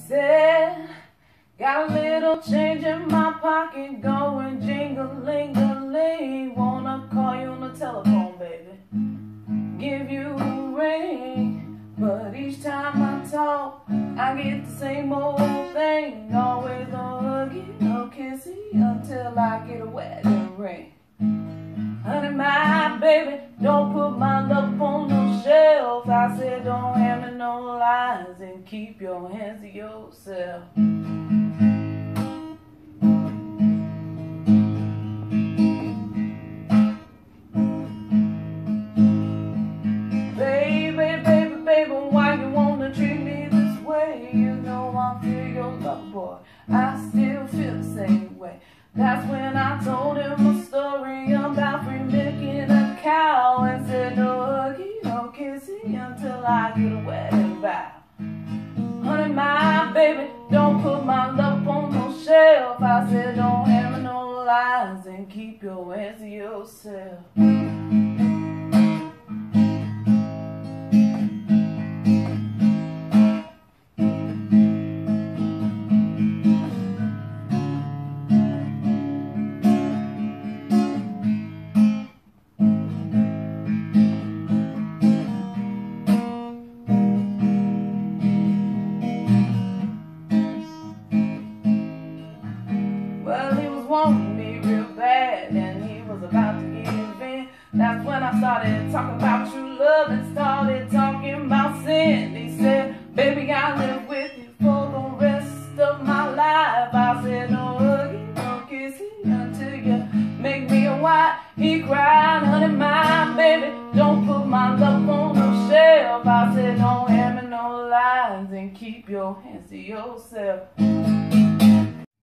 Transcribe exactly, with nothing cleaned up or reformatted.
Said, got a little change in my pocket going jingle-ling-a-ling. Wanna call you on the telephone, baby, give you a ring. But each time I talk, I get the same old thing. Always a huggy, no kissy, until I get a wedding ring. Honey, my baby, don't put my love on no shelf. I said don't hand me no lies and keep your hands to yourself. Baby, baby, baby, why you wanna treat me this way? You know I feel your love, boy, I still feel the same way. That's when I told him a story about free milking a cow and said no huggy, no kissy, until I get a wedding vow. Honey, my baby, don't put my love on no shelf. I said don't hand me no lies and keep your hands to yourself. Well, he was wanting me real bad, and he was about to give in. That's when I started talking about true love and started talking about sin. He said, baby, I'll live with you for the rest of my life. I said, no huggy, no kissy, until you make me a wife. He cried, honey, my baby, don't put my love on no shelf. I said, don't hand me no lies and keep your hands to yourself.